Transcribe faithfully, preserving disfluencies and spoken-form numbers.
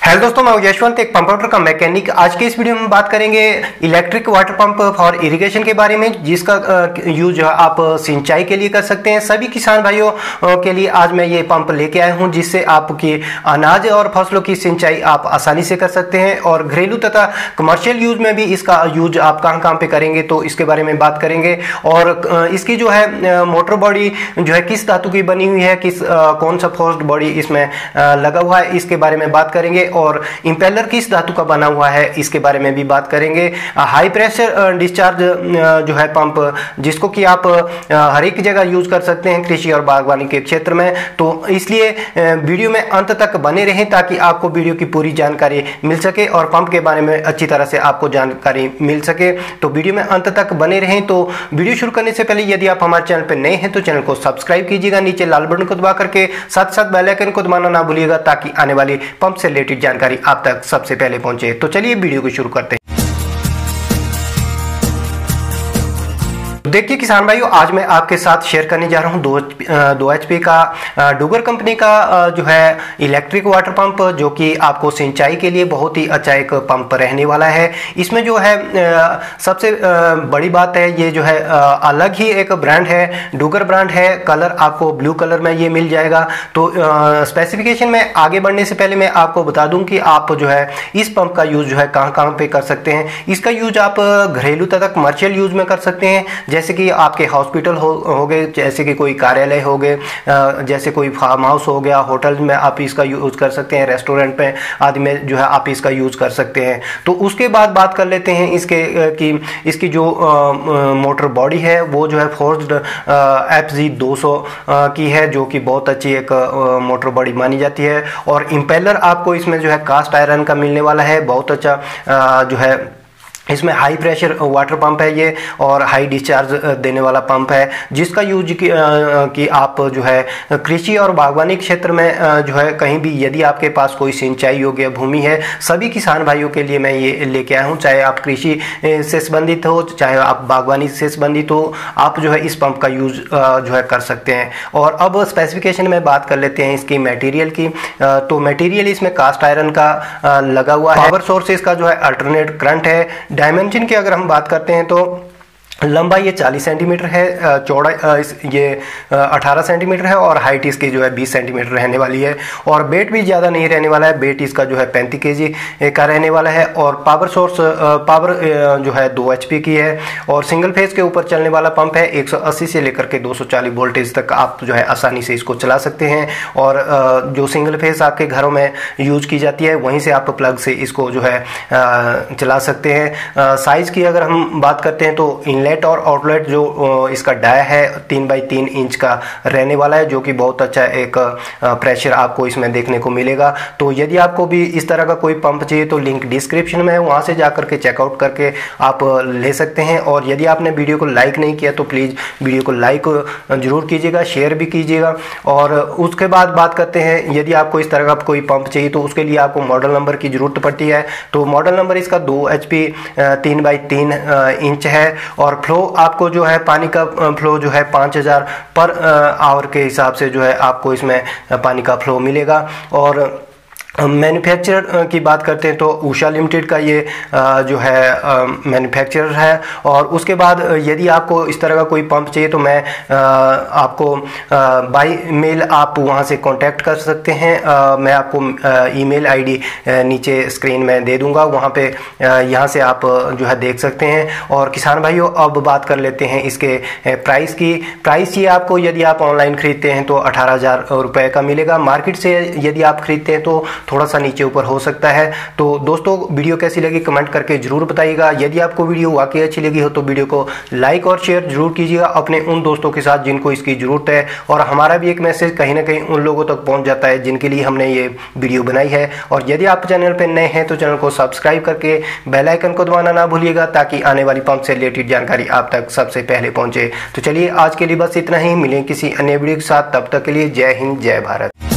Hello दोस्तों, मैं यशवंत, एक पंप का मैकेनिक। आज के इस वीडियो में बात करेंगे electric water pump for irrigation के बारे में, जिसका यूज आप सिंचाई के लिए कर सकते हैं। सभी किसान भाइयों के लिए आज मैं ये पंप लेके आया हूं, जिससे आपकी अनाज और फसलों की सिंचाई आप आसानी से कर सकते हैं। और घरेलू तथा कमर्शियल यूज में भी इसका यूज आप कहाँ कहाँ पे करेंगे, तो इसके बारे में बात करेंगे। और इसकी जो है मोटर बॉडी जो है किस धातु की बनी हुई है, किस कौन सा फोर्स्ड बॉडी इसमें लगा हुआ है, इसके बारे में बात करेंगे। और इंपेलर किस धातु का बना हुआ है, इसके बारे में भी बात करेंगे। हाई प्रेशर डिस्चार्ज जो है पंप, जिसको कि आप हर एक जगह यूज कर सकते हैं कृषि और बागवानी के क्षेत्र में। तो इसलिए वीडियो में अंत तक बने रहें, ताकि आपको वीडियो की पूरी जानकारी मिल सके और पंप के बारे में अच्छी तरह से आपको जानकारी मिल सके। तो वीडियो में अंत तक बने रहें। तो वीडियो शुरू करने से पहले यदि आप हमारे चैनल पर नए हैं तो चैनल को सब्सक्राइब कीजिएगा, नीचे लाल बटन को दबा करके साथ साथ बेल आइकन को दबाना ना भूलिएगा, ताकि आने वाली पंप से रिलेटेड जानकारी आप तक सबसे पहले पहुंचे। तो चलिए वीडियो को शुरू करते हैं। देखिए किसान भाइयों, आज मैं आपके साथ शेयर करने जा रहा हूं दो दो एच पी का डूगर कंपनी का जो है इलेक्ट्रिक वाटर पंप, जो कि आपको सिंचाई के लिए बहुत ही अच्छा एक पंप रहने वाला है। इसमें जो है सबसे बड़ी बात है, ये जो है अलग ही एक ब्रांड है, डूगर ब्रांड है। कलर आपको ब्लू कलर में ये मिल जाएगा। तो स्पेसिफिकेशन में आगे बढ़ने से पहले मैं आपको बता दूं कि आप जो है इस पंप का यूज जो है कहाँ कहाँ पे कर सकते हैं। इसका यूज आप घरेलू तथा कमर्शियल यूज में कर सकते हैं, जैसे कि आपके हॉस्पिटल हो, हो गए, जैसे कि कोई कार्यालय हो गए, जैसे कोई फार्म हाउस हो गया, होटल में आप इसका यूज कर सकते हैं, रेस्टोरेंट में आदि में जो है आप इसका यूज कर सकते हैं। तो उसके बाद बात कर लेते हैं इसके कि इसकी जो मोटर बॉडी है वो जो है फोर्स्ड एफ जी दो सौ की है, जो कि बहुत अच्छी एक मोटर बॉडी मानी जाती है। और इंपेलर आपको इसमें जो है कास्ट आयरन का मिलने वाला है, बहुत अच्छा जो है। इसमें हाई प्रेशर वाटर पंप है ये, और हाई डिस्चार्ज देने वाला पंप है, जिसका यूज कि, कि आप जो है कृषि और बागवानी क्षेत्र में जो है कहीं भी यदि आपके पास कोई सिंचाई योग्य भूमि है, सभी किसान भाइयों के लिए मैं ये लेके आया हूँ। चाहे आप कृषि से संबंधित हो, चाहे आप बागवानी से संबंधित हो, आप जो है इस पंप का यूज जो है कर सकते हैं। और अब स्पेसिफिकेशन में बात कर लेते हैं इसकी मटेरियल की। तो मटेरियल इसमें कास्ट आयरन का लगा हुआ है। पावर सोर्स इसका जो है अल्टरनेट करंट है। डायमेंशन की अगर हम बात करते हैं तो लंबाई ये चालीस सेंटीमीटर है, चौड़ाई ये अठारह सेंटीमीटर है, और हाइट इसकी जो है बीस सेंटीमीटर रहने वाली है। और वेट भी ज़्यादा नहीं रहने वाला है, वेट इसका जो है पैंतीस केजी का रहने वाला है। और पावर सोर्स पावर जो है दो एच पी की है, और सिंगल फेज के ऊपर चलने वाला पंप है। एक सौ अस्सी से लेकर के दो सौ चालीस वोल्टेज तक आप जो है आसानी से इसको चला सकते हैं। और जो सिंगल फेज आपके घरों में यूज की जाती है, वहीं से आप प्लग से इसको जो है चला सकते हैं। साइज़ की अगर हम बात करते हैं तो इनलेट और आउटलेट जो इसका डाया है तीन बाई तीन इंच का रहने वाला है, जो कि बहुत अच्छा एक प्रेशर आपको इसमें देखने को मिलेगा। तो यदि आपको भी इस तरह का कोई पंप चाहिए तो लिंक डिस्क्रिप्शन में है, वहां से जाकर के चेकआउट करके आप ले सकते हैं। और यदि आपने वीडियो को लाइक नहीं किया तो प्लीज़ वीडियो को लाइक जरूर कीजिएगा, शेयर भी कीजिएगा। और उसके बाद बात करते हैं, यदि आपको इस तरह का कोई पंप चाहिए तो उसके लिए आपको मॉडल नंबर की जरूरत पड़ती है। तो मॉडल नंबर इसका दो एच पी तीन बाई तीन इंच है। और फ्लो आपको जो है पानी का फ्लो जो है पाँच हज़ार पर आवर के हिसाब से जो है आपको इसमें पानी का फ्लो मिलेगा। और मैन्युफैक्चरर की बात करते हैं तो उषा लिमिटेड का ये जो है मैन्युफैक्चरर है। और उसके बाद यदि आपको इस तरह का कोई पंप चाहिए तो मैं आपको बाई मेल आप वहाँ से कांटेक्ट कर सकते हैं। मैं आपको ईमेल आईडी नीचे स्क्रीन में दे दूँगा, वहाँ पे यहाँ से आप जो है देख सकते हैं। और किसान भाइयों, अब बात कर लेते हैं इसके प्राइस की। प्राइस ये आपको यदि आप ऑनलाइन खरीदते हैं तो अठारह हज़ार रुपये का मिलेगा। मार्केट से यदि आप खरीदते हैं तो थोड़ा सा नीचे ऊपर हो सकता है। तो दोस्तों, वीडियो कैसी लगी कमेंट करके जरूर बताइएगा। यदि आपको वीडियो वाकई अच्छी लगी हो तो वीडियो को लाइक और शेयर जरूर कीजिएगा अपने उन दोस्तों के साथ जिनको इसकी जरूरत है। और हमारा भी एक मैसेज कहीं ना कहीं उन लोगों तक पहुंच जाता है जिनके लिए हमने ये वीडियो बनाई है। और यदि आप चैनल पर नए हैं तो चैनल को सब्सक्राइब करके बेल आइकन को दबाना ना भूलिएगा, ताकि आने वाली पंप से रिलेटेड जानकारी आप तक सबसे पहले पहुंचे। तो चलिए आज के लिए बस इतना ही, मिलें किसी अन्य वीडियो के साथ, तब तक के लिए जय हिंद जय भारत।